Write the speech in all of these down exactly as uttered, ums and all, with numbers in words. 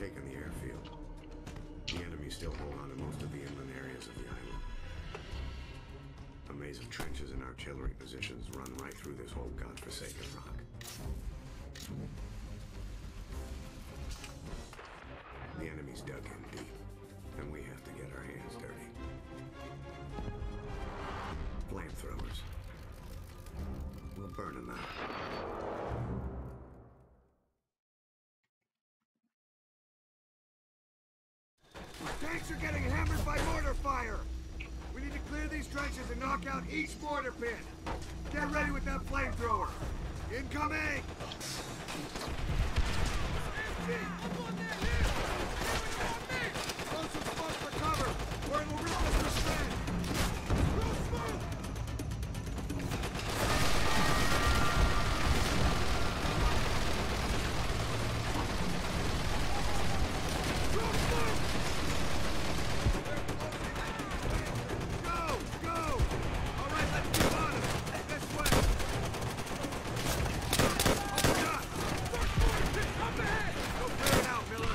taken the airfield. The enemy still hold on to most of the inland areas of the island. A maze of trenches and artillery positions run right through this whole godforsaken rock. The enemy's dug in deep, and we have to get our hands dirty. Flamethrowers. We'll burn them out. Tanks are getting hammered by mortar fire! We need to clear these trenches and knock out each mortar pit! Get ready with that flamethrower! Incoming! Empty! Throw some smoke for cover, or it'll rip us to shreds! Throw smoke! Throw smoke! Up ahead! Go clear it out, Miller!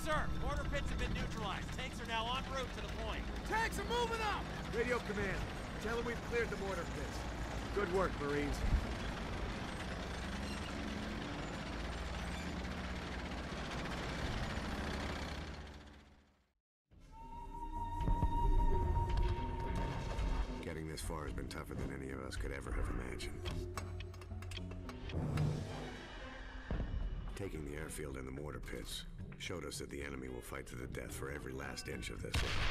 sir. Mortar pits have been neutralized. Tanks are now en route to the point. Tanks are moving up! Radio command. Tell them we've cleared the mortar pits. Good work, Marines. Getting this far has been tougher than any of us could ever have imagined. Taking the airfield and the mortar pits showed us that the enemy will fight to the death for every last inch of this land.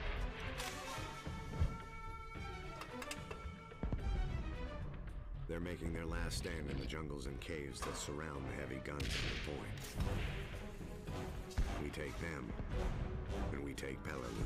They're making their last stand in the jungles and caves that surround the heavy guns at the point. We take them, and we take Peleliu.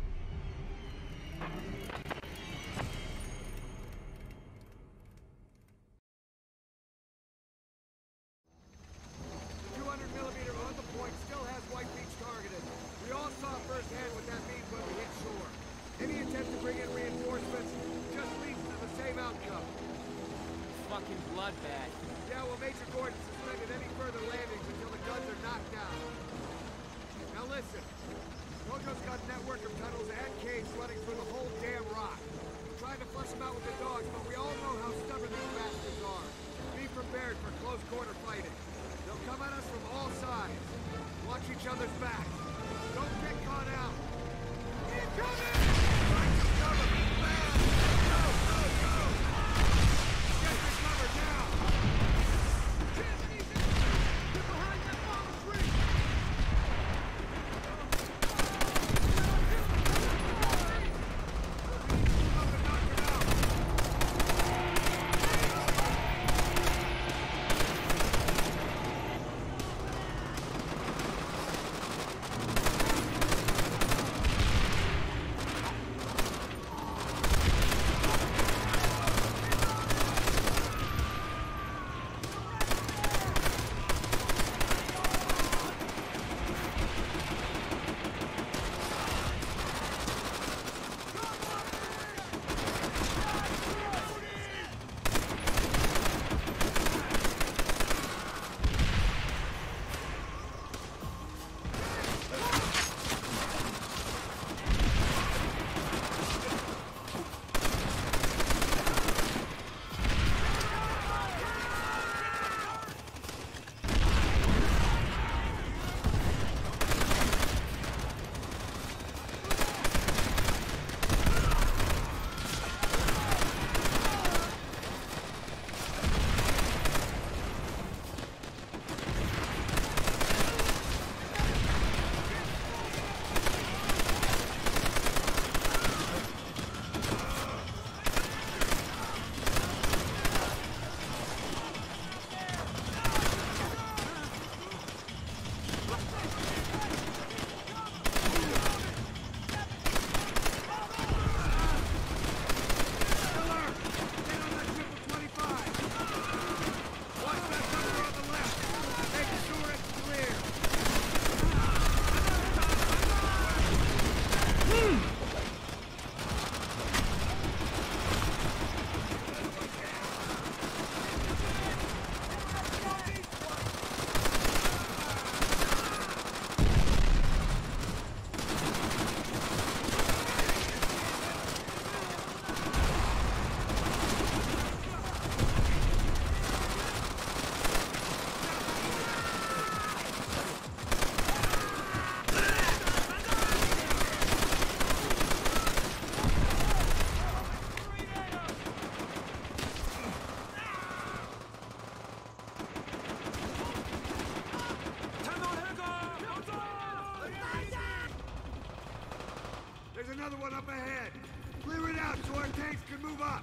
Another one up ahead. Clear it out so our tanks can move up.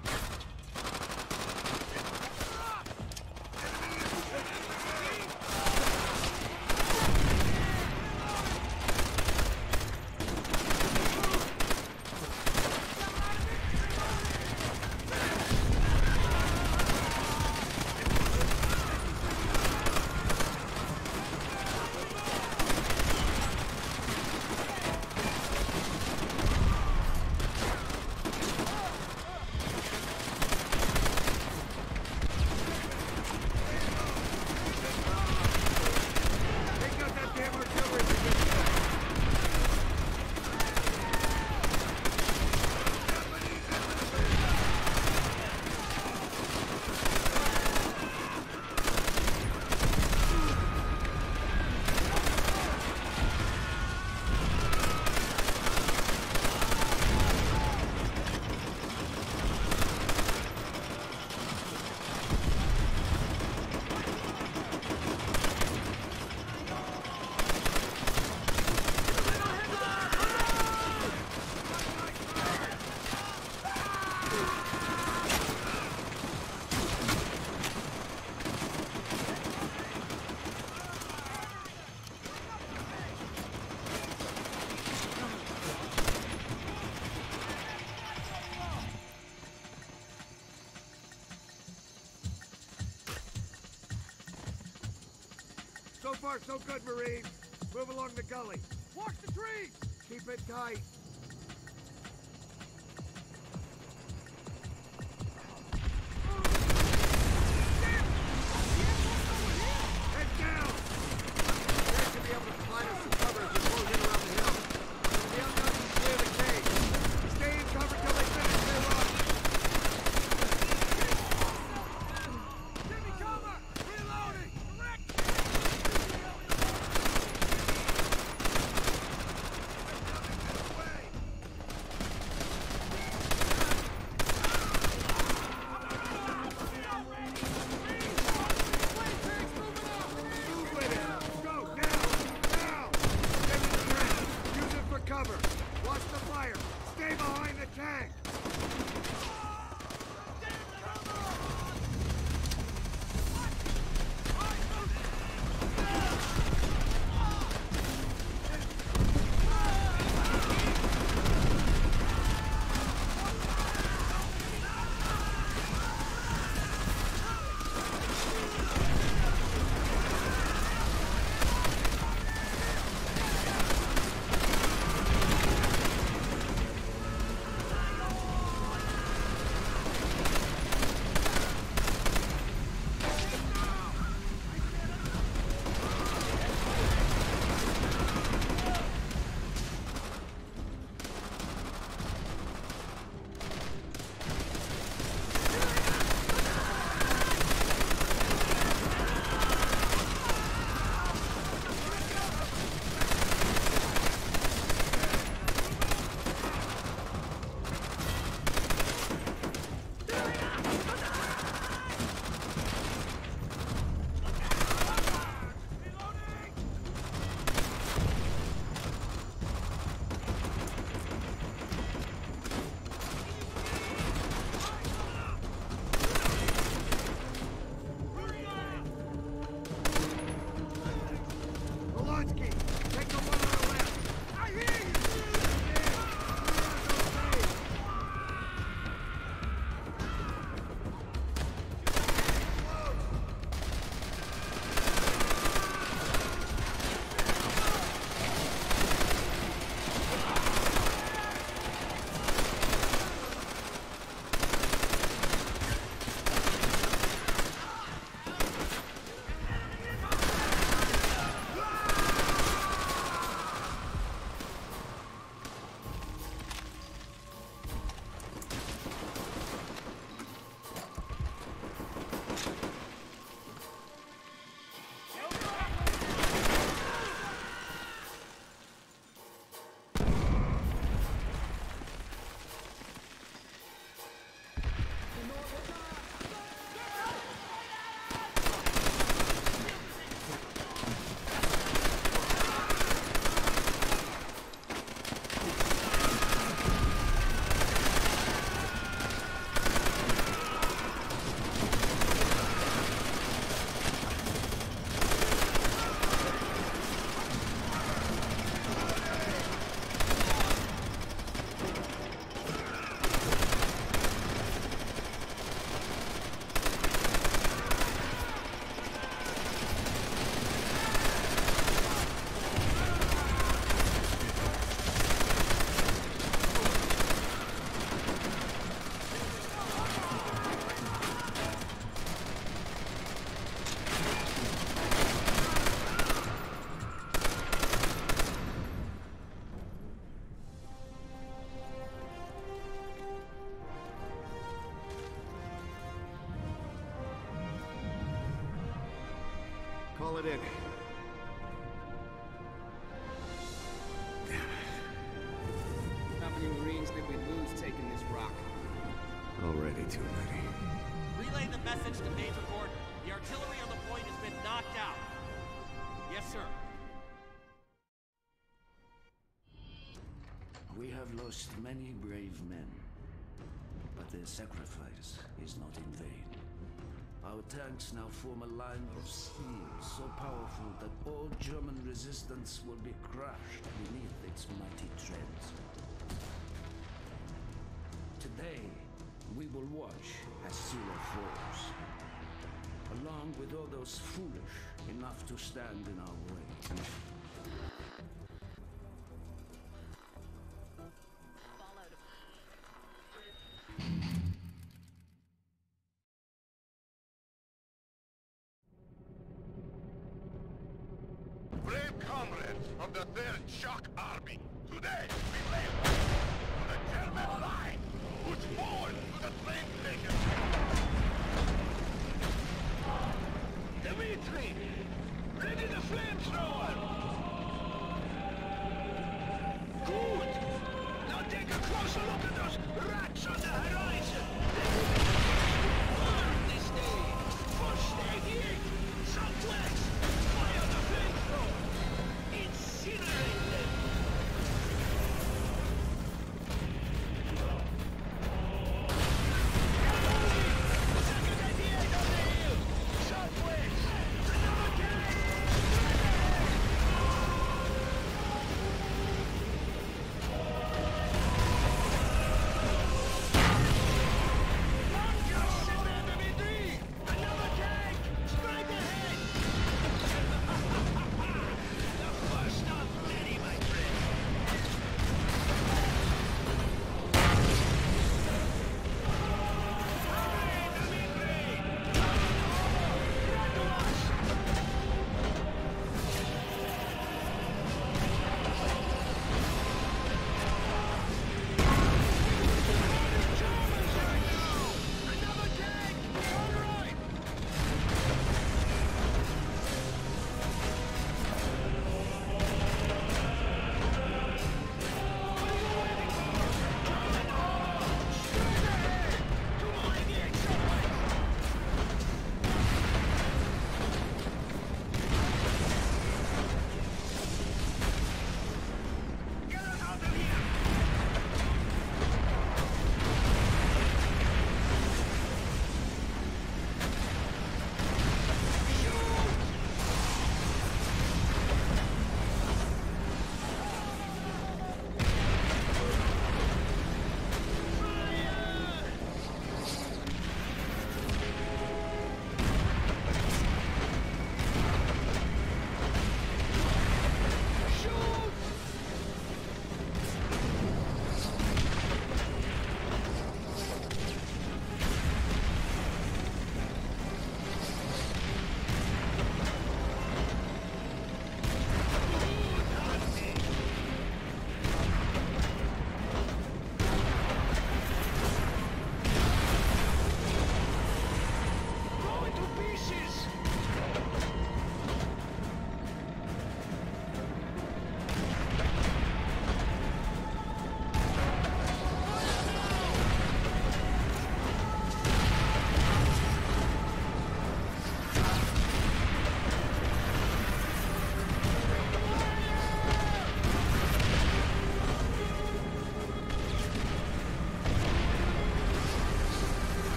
far, so good, Marine. Move along the gully. Watch the trees! Keep it tight. Head down! They should be able to provide us some cover as we close in around the hill. From the outside, you clear the cage. Stay in cover till they finish their run. Give me cover! Reloading! Direct! Cover! Watch the fire! Stay behind the tank! Call it in. How many Marines did we lose taking this rock? Already too many. Relay the message to Major Gordon. The artillery on the point has been knocked out. Yes, sir. We have lost many brave men, but their sacrifice is not in vain. Our tanks now form a line of steel so powerful that all German resistance will be crushed beneath its mighty treads. Today, we will watch as Sula falls. along with all those foolish enough to stand in our way. Brave comrades of the Third Shock Army, today we lay waste to the German line, push forward to the train station. Dimitri, ready the flamethrower. Good. Now take a closer look at those rats on the horizon. Burn this day. First eighty-eight, southwest. Fire the flamethrower. Incinerate them. Second eighty-eight on the hill. Southwest. Another cannon.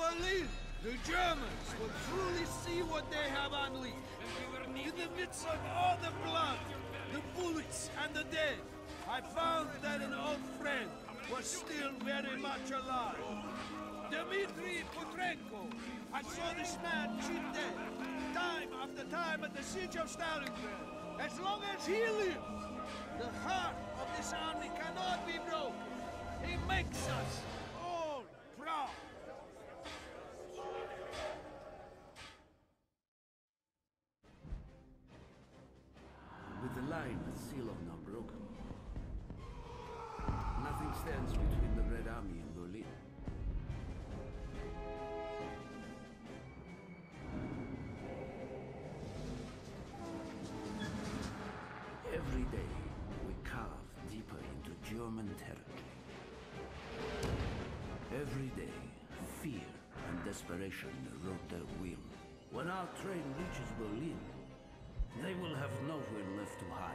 Berlin, the Germans will truly see what they have unleashed. In the midst of all the blood, the bullets, and the dead, I found that an old friend was still very much alive. Dmitri Petrenko. I saw this man cheat dead, time after time at the siege of Stalingrad. As long as he lives, the heart of this army cannot be broken. He makes us all proud. With the line still not broken, nothing stands between the Red Army and Berlin. Every day, we carve deeper into German territory. Every day, fear and desperation erode their will. When our train reaches Berlin, they will have nowhere left to hide.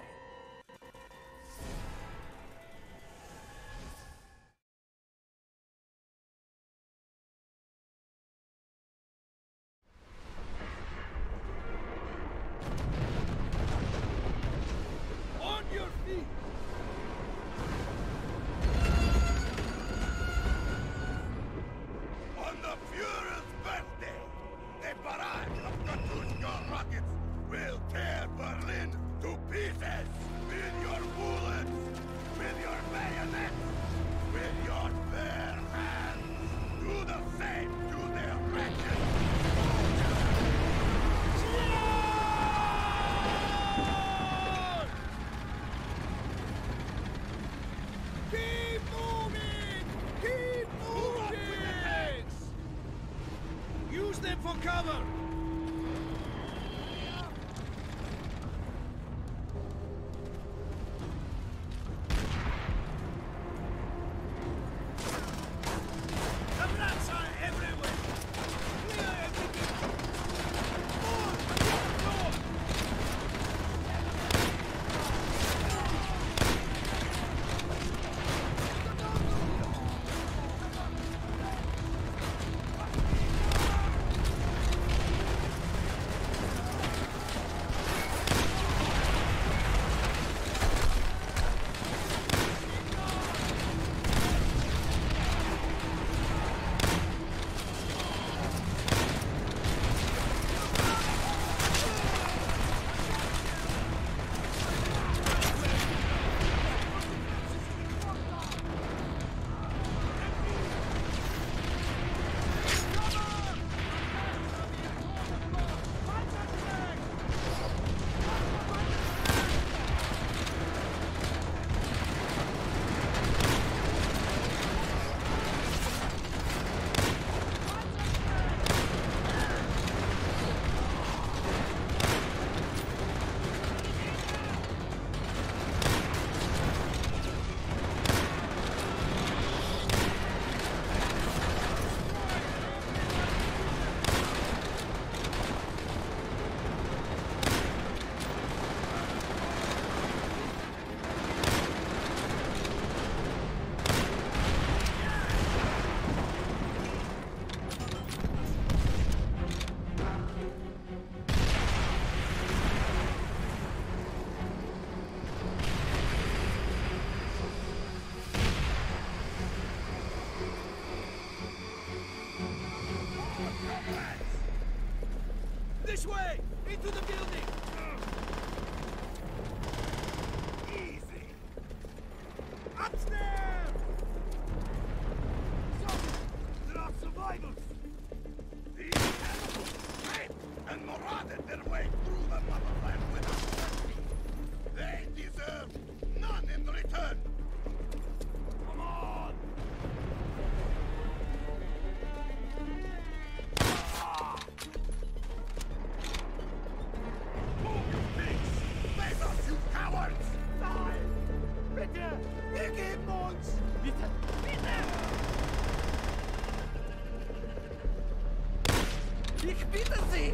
On your feet! On the Fuhrer's birthday, a barrage of Katyusha rockets will tear Berlin to pieces with your bullets, with your bayonets, with your bare hands. Do the same to their wretched Keep moving! Keep moving! Use them for cover! The rats are everywhere! Clear everything! More! More! This way! Into the building! Easy. Upstairs! There are survivors. These animals escaped and marauded their way through the motherland without mercy. They deserve none in return. Come on! Ah! Move, you pigs! Face us, you cowards! Nein! Bitte! Wir geben uns! Bitte! Bitte! Ich bitte Sie!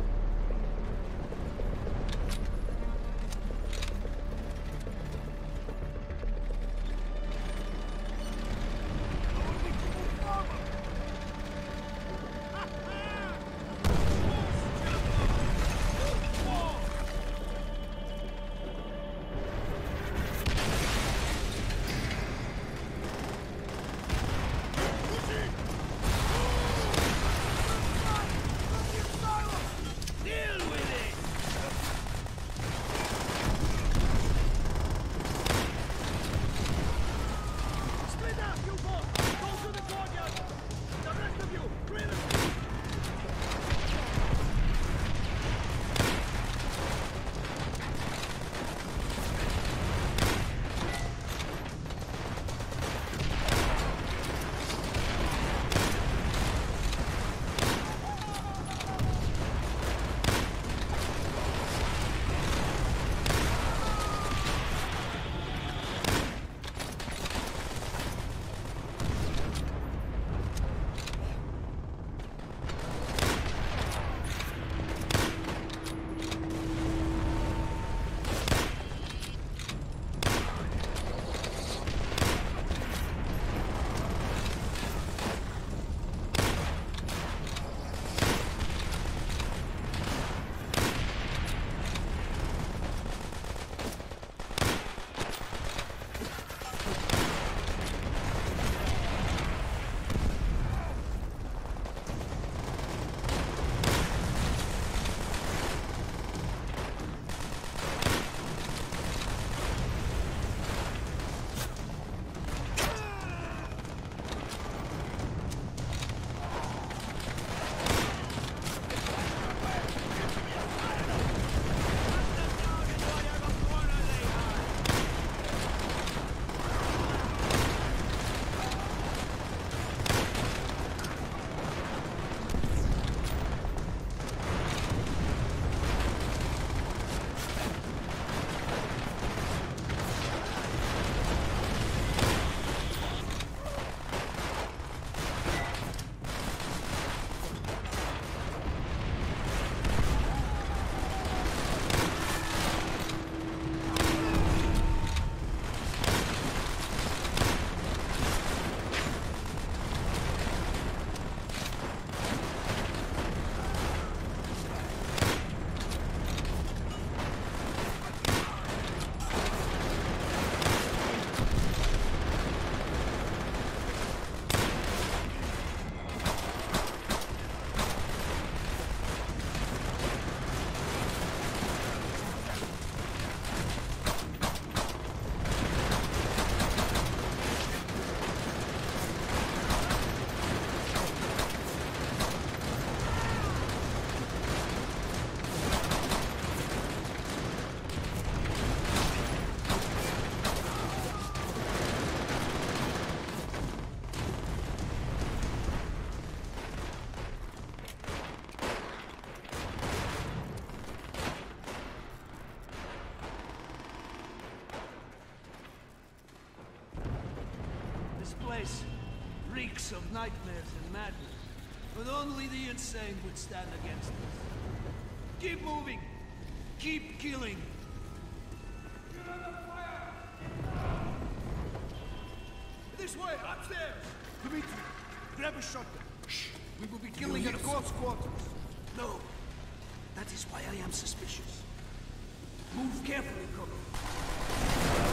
place reeks of nightmares and madness. But only the insane would stand against us. Keep moving! Keep killing! This way, upstairs! Dimitri, grab a shotgun. Shh! We will be killing at close quarters. No. That is why I am suspicious. Move carefully, Coco.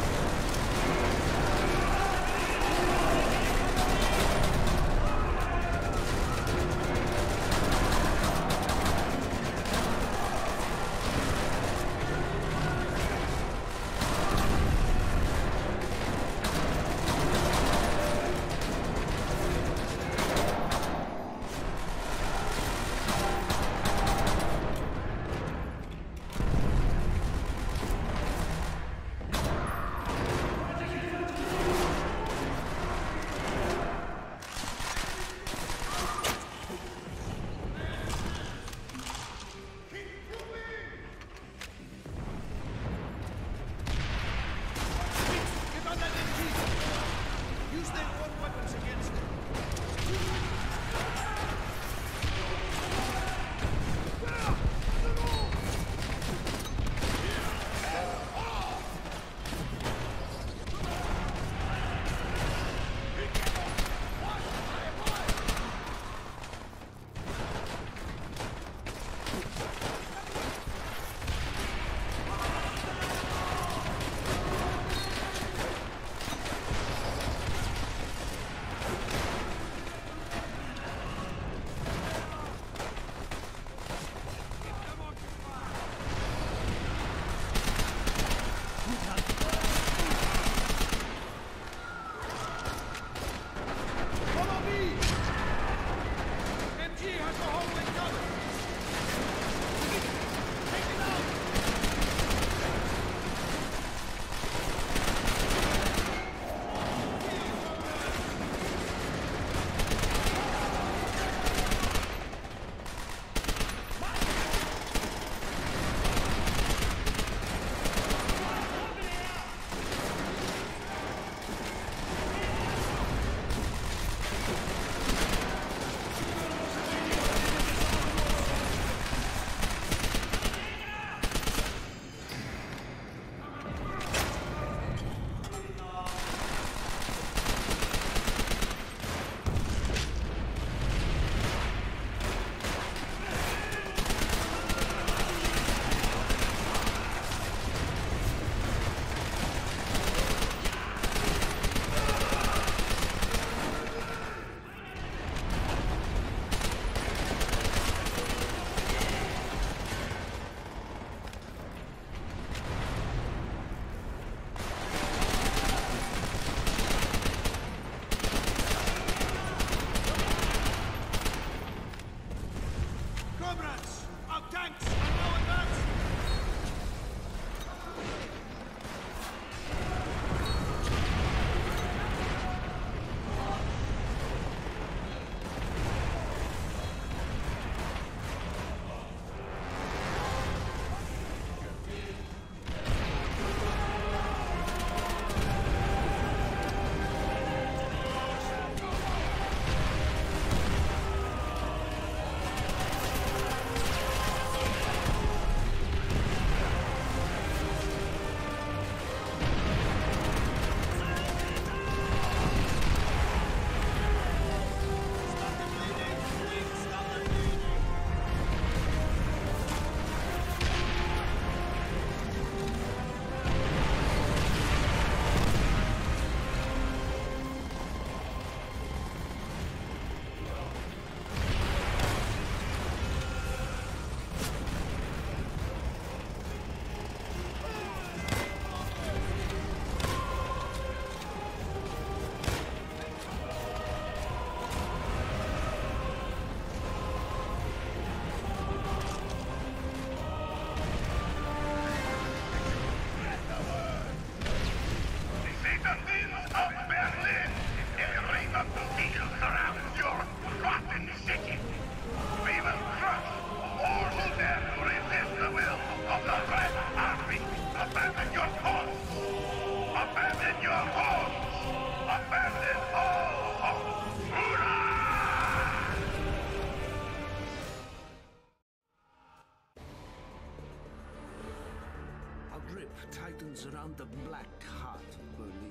grip tightens around the black heart of Berlin.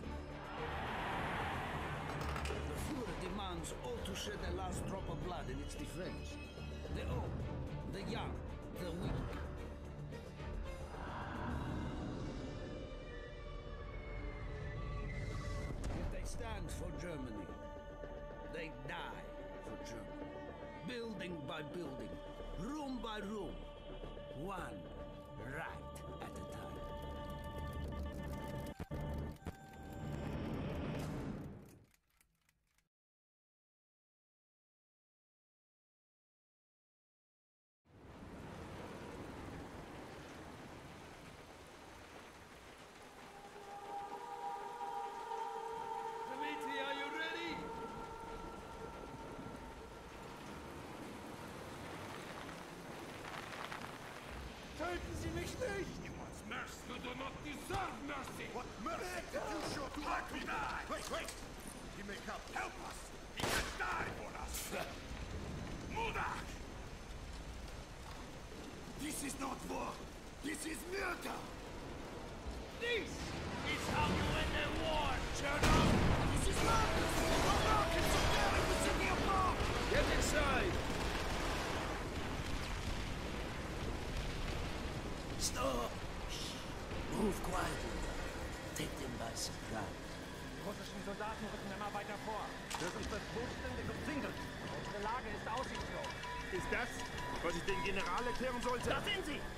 The Fuhrer demands all to shed their last drop of blood in its defense. The old, the young, the weak. If they stand for Germany, they die for Germany. Building by building, room by room, one right at a time. Dimitri, are you ready? Töten Sie mich nicht! He wants mercy. You do not deserve mercy. What mercy did you show to our people? Wait, wait. He may come help us. He can die for us. Mudak! This is not war. This is murder. This is how you win a war, Cherno! This is madness. Americans are tearing the city apart. Get inside! Stop! Move quietly. Take them by surprise. Die russischen Soldaten rücken immer weiter vor. Wir sind verwurstet umzingelt. Unsere Lage ist aussichtslos. Ist das, was ich den General erklären sollte? Da sind sie!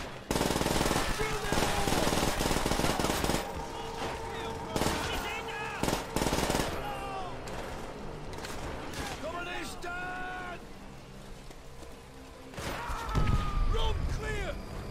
Kommunisten! Room clear!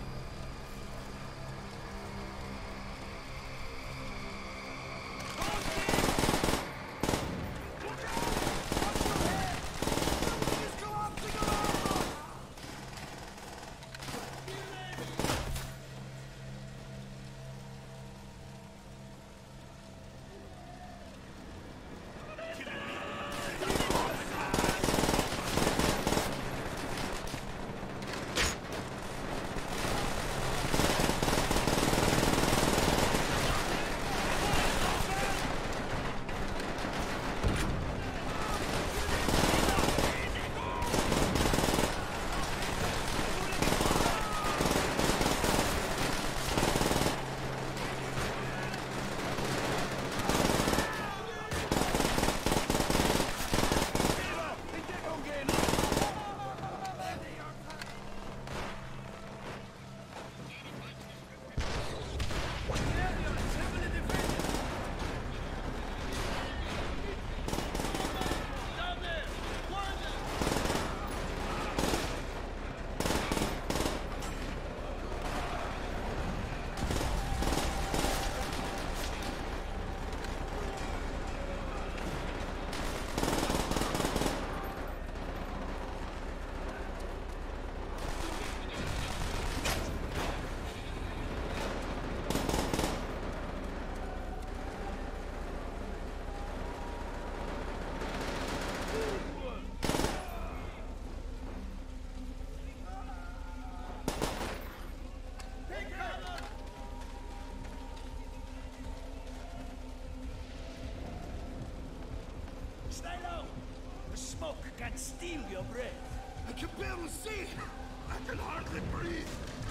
Stay low! The smoke can steal your breath. I can barely see. I can hardly breathe.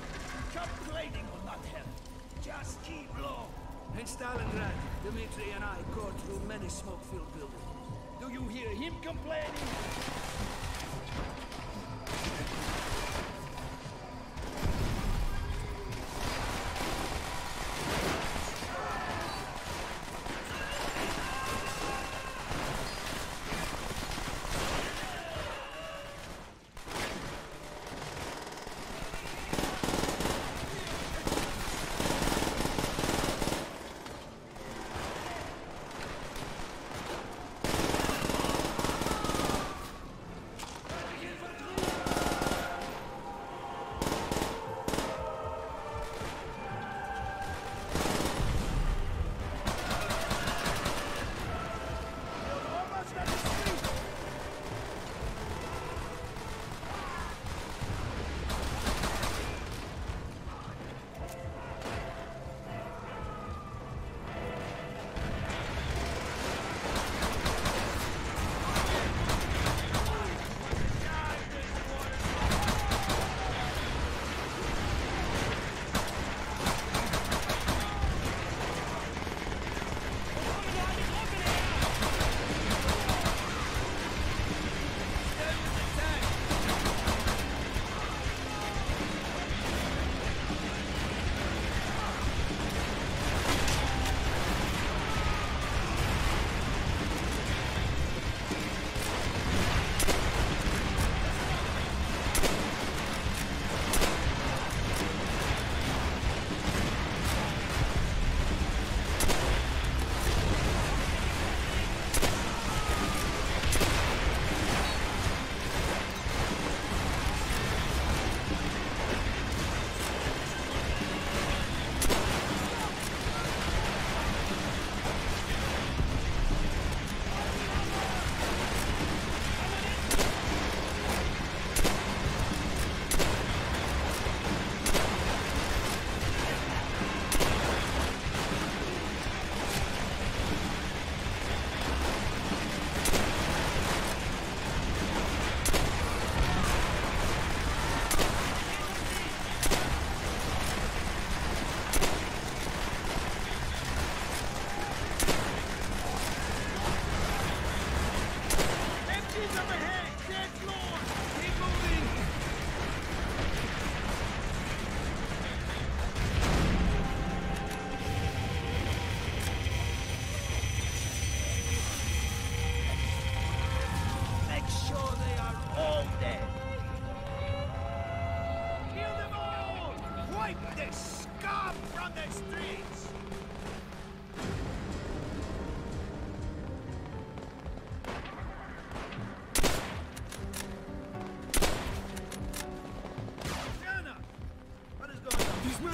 Complaining will not help. Just keep low. In Stalingrad, Dmitri and I go through many smoke-filled buildings. Do you hear him complaining?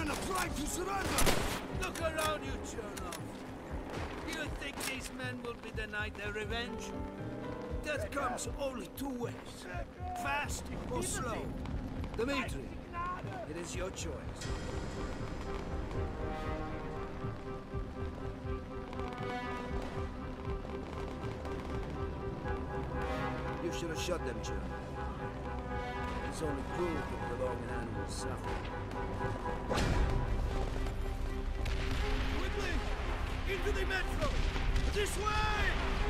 men are trying to surrender! Look around you, Chernov. Do you think these men will be denied their revenge? Death comes only two ways. Fast or slow. Dmitri, it is your choice. You should have shot them, Chernov. It's only cruel to prolong an animal's suffering. Quickly! Into the metro! This way!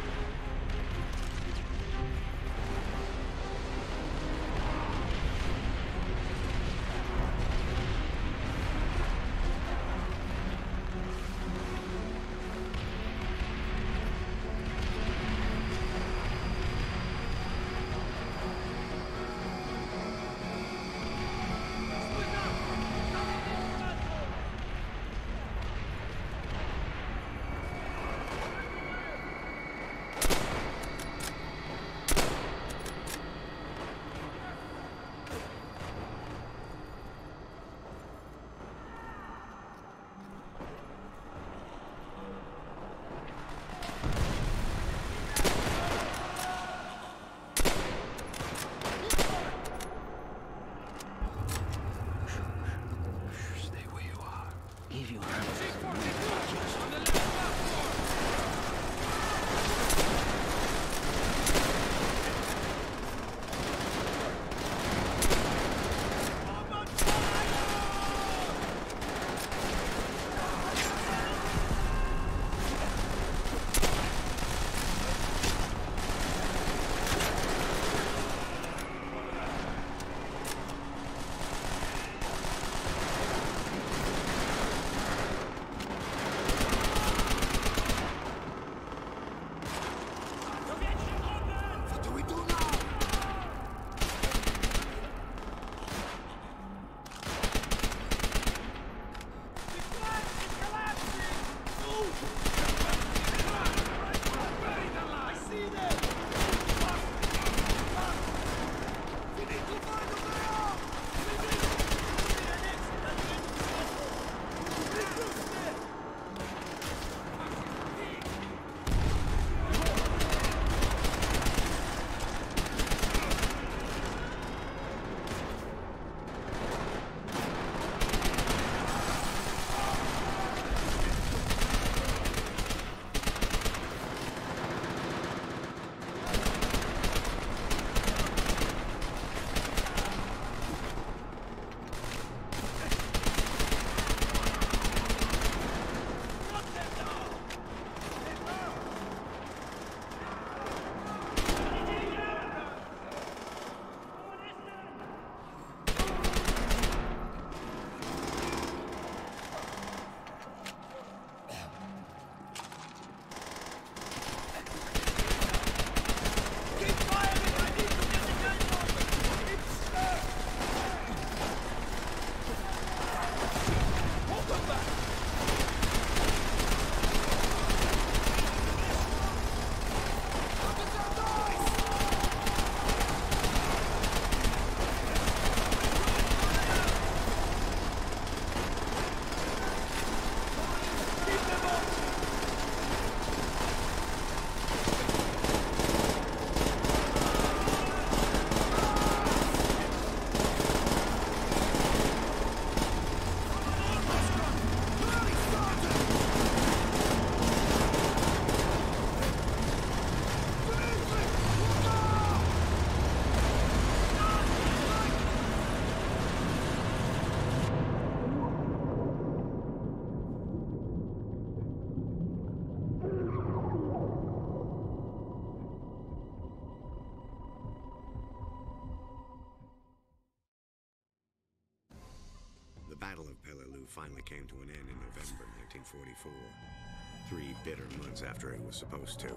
Battle of Peleliu finally came to an end in November nineteen forty-four, three bitter months after it was supposed to.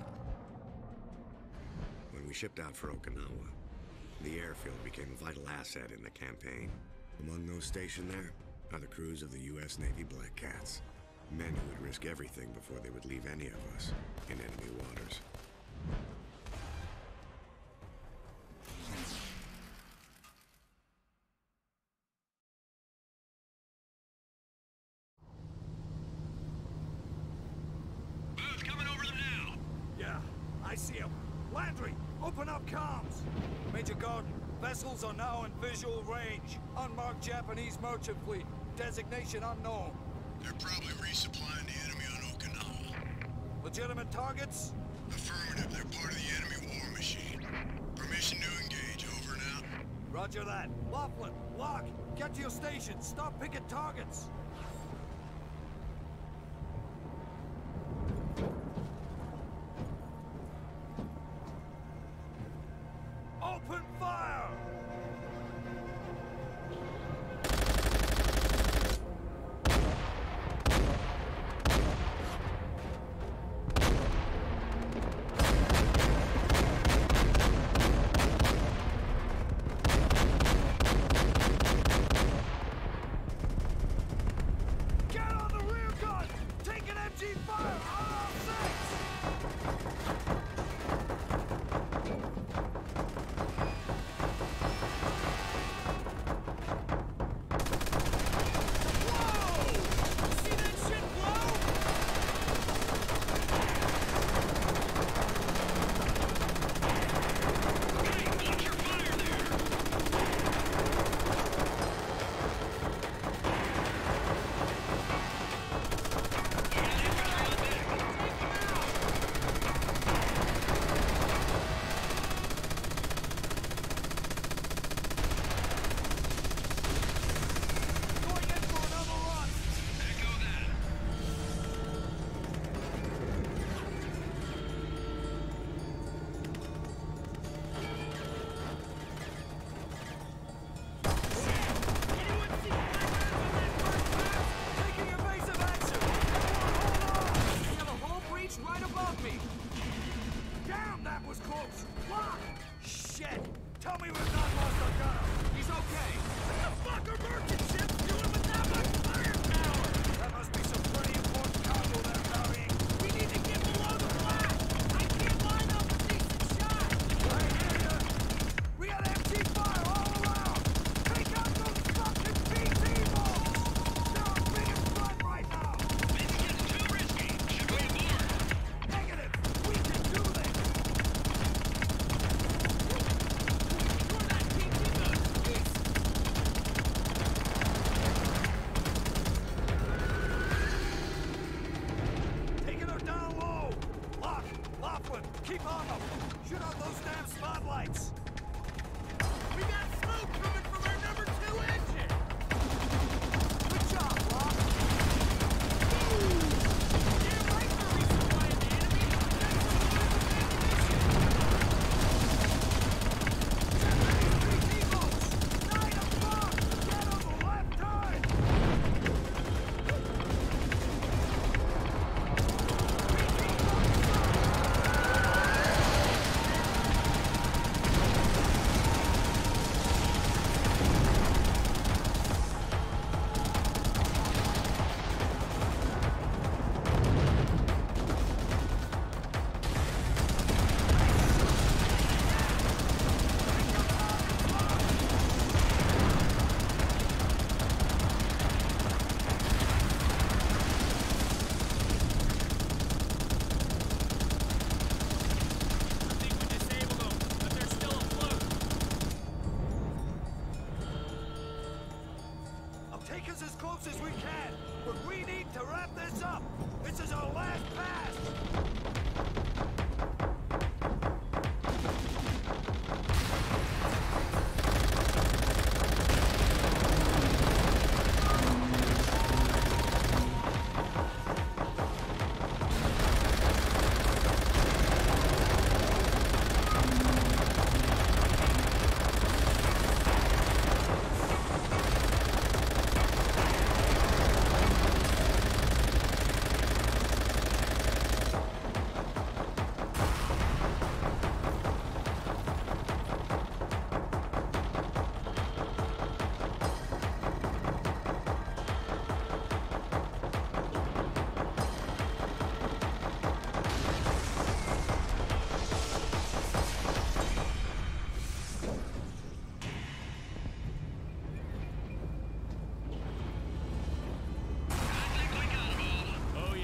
When we shipped out for Okinawa, the airfield became a vital asset in the campaign. Among those stationed there are the crews of the U S Navy Black Cats, men who would risk everything before they would leave any of us in enemy waters. up comms! Major Gordon, vessels are now in visual range. Unmarked Japanese merchant fleet. Designation unknown. They're probably resupplying the enemy on Okinawa. Legitimate targets? Affirmative, they're part of the enemy war machine. Permission to engage, over and out. Roger that. Laughlin, Locke, get to your station. Stop picking targets. Open fire! Get on the rear gun! Take an M G fire on all six! Going in for another run! Echo that. Taking evasive action! Everyone hold on! We have a hull breach right above me. Damn, that was close! Lock! Shit! Tell me we've not lost our gunner! He's okay. What the fuck are merchant ships doing with that much firepower? That must be some pretty important cargo they're carrying. We need to get below the blast. I can't line up a decent shot. I hear ya! We got M G fire all around! Take out those fucking B T balls! They're our biggest threat right now! Maybe getting too risky. Should we abort? Negative! We can do this! You're not keeping us. East. Taking her down low! Lock! Laughlin! Keep on them! Shoot out those damn spotlights! We got smoke coming from our number two engine. Good job, Lock! Damn right we're resupplying the enemy. Japanese B T boats! Nine o'clock! Get on the left turn! I think we disabled them, but they're still afloat. I'll take us as close as we can, but we need to wrap this up! This is our last pass!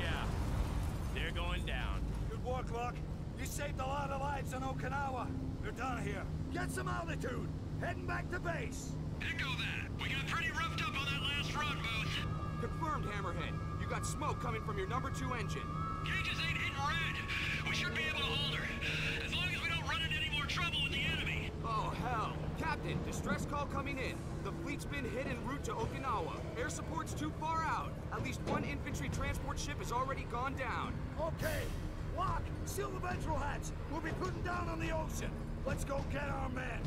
going down. Good work, Locke. You saved a lot of lives on Okinawa. They're down here. Get some altitude. Heading back to base. Echo that. We got pretty roughed up on that last run, Booth. Confirmed, Hammerhead. You got smoke coming from your number two engine. Gauges ain't hitting red. We should be able to hold her. As long as we don't run into any more trouble with the enemy. Oh, hell. Captain, distress call coming in. The fleet's been hit en route to Okinawa. Air support's too far out. At least one infantry transport ship has already gone down. Okay. Lock, seal the ventral hatch. We'll be putting down on the ocean. Let's go get our men.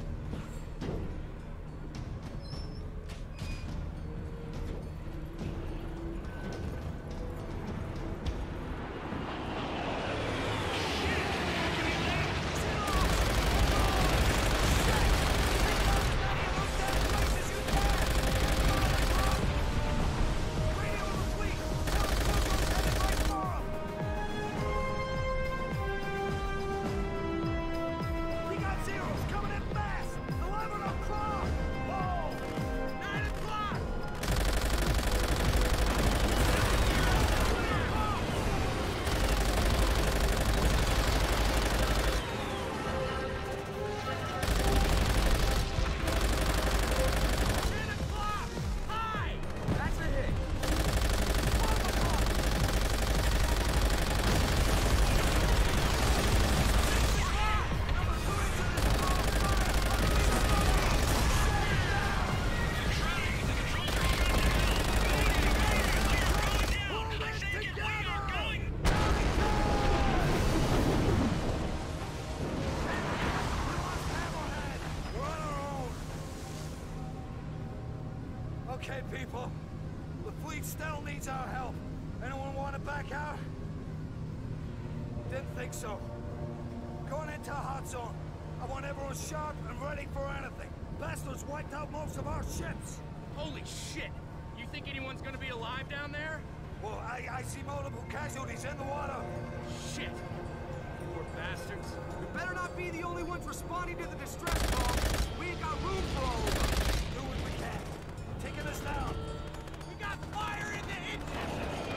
Okay, people. The fleet still needs our help. Anyone want to back out? Didn't think so. Going into a hot zone. I want everyone sharp and ready for anything. Bastards wiped out most of our ships. Holy shit! You think anyone's gonna be alive down there? Well, I, I see multiple casualties in the water. Shit! Poor bastards. We better not be the only ones responding to the distress call. We ain't got room for all of them. Do what we can. Taking us down. We got fire in the engine!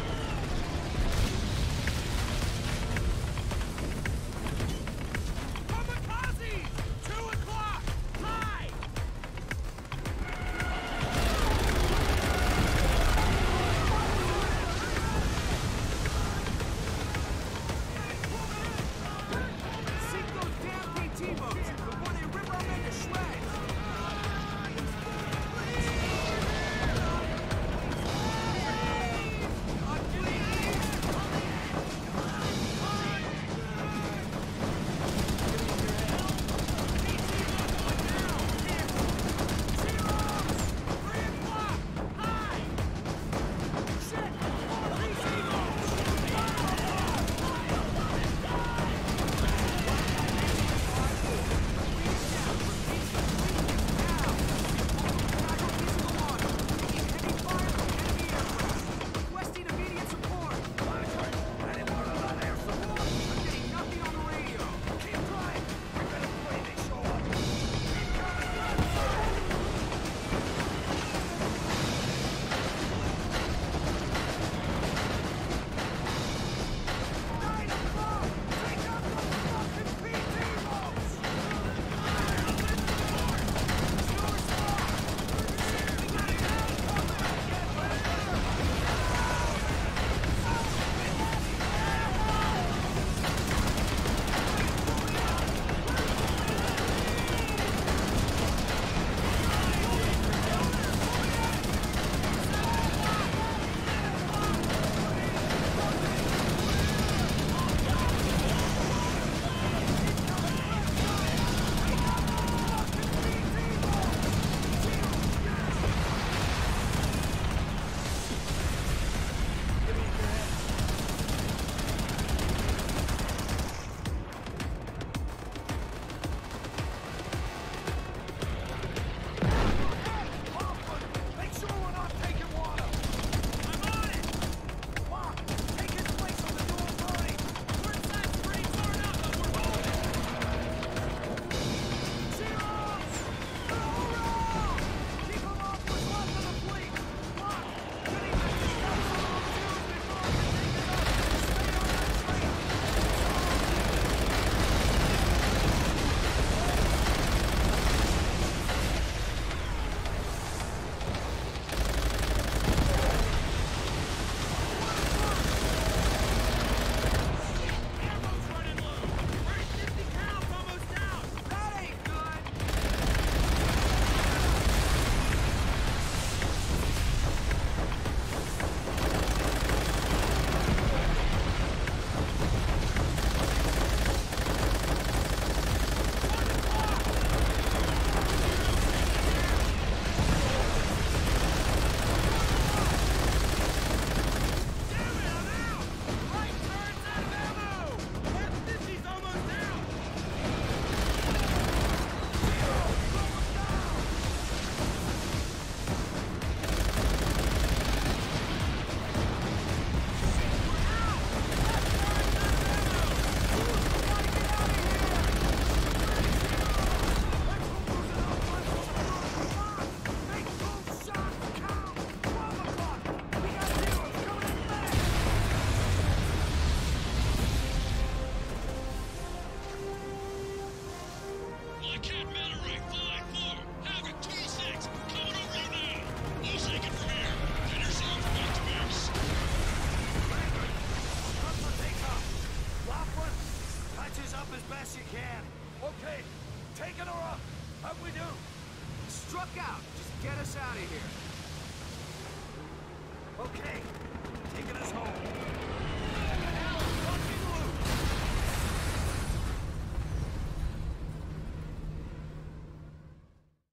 Kamikaze! Two o'clock! High! Sink those damn P T boats before they rip our men to shreds! as best you can. Okay, taking her up. How'd we do? Struck out. Just get us out of here. Okay,